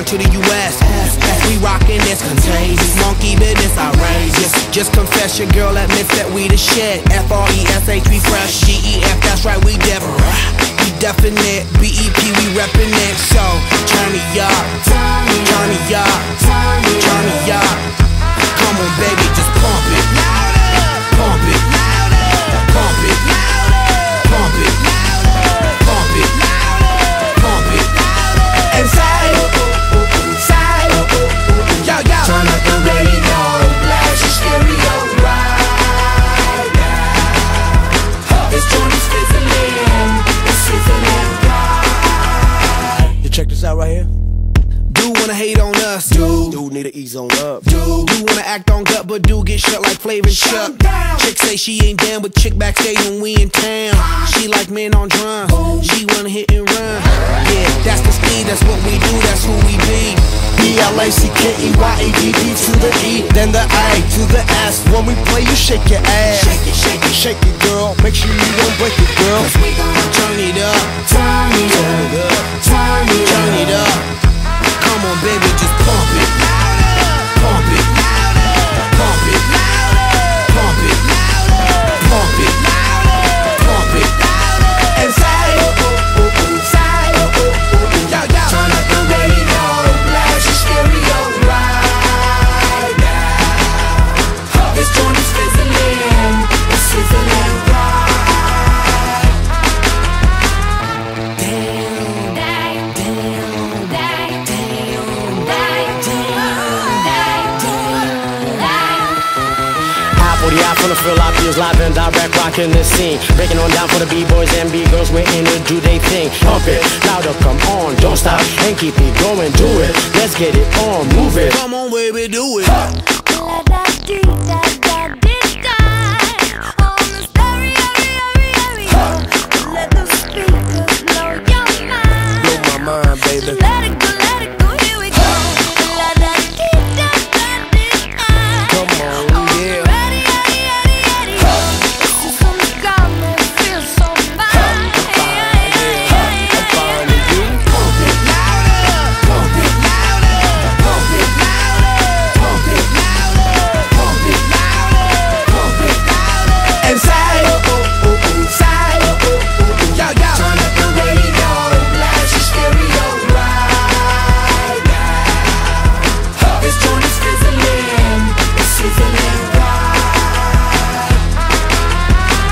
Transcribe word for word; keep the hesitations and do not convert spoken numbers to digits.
down to the U S As we rockin' this contagious, monkey business outrageous. Just confess your girl admits that we the shit. F R E S H we fresh, G E F that's right we different. We definite, B E P we reppin' it. So turn me up, turn me up, turn me up. Come on baby, just pump it, pump it, pump it, pump it, pump it, pump it. And side, side, yo yo. Turn up the radio, blast your stereo right now. This joint is fizzling, it's sizzling right. You check this out right here. Dude wanna hate on us, dude. Dude need to ease on up. Dude, dude wanna act on gut, but dude get shut like Flavor and Chuck. Chick say she ain't down with chick backstage when we in town. She like men on drums, she wanna hit and run. Yeah, that's the speed, that's what we do, that's who we be. B L A C K E Y A D D to the E, then the A to the S. When we play, you shake your ass. Shake it, shake it, Shake it, girl. Make sure you don't break it, girl. Cause we gon' turn it up, Turn it turn it up, up, turn it turn it up. up. Come on baby, just pump it, pump it, pump it, pump it, pump it, pump it. And side, side, yo yo. Turn up the radio, blast your stereo right now. This joint is fizzling, it's sizzling right. From the Philadelphia's live and direct, rocking the scene, breaking on down for the b-boys and b-girls. We're in to do they thing. Pump it louder, come on, don't stop and keep it going. Do it, let's get it on, move it. Come on baby, do it.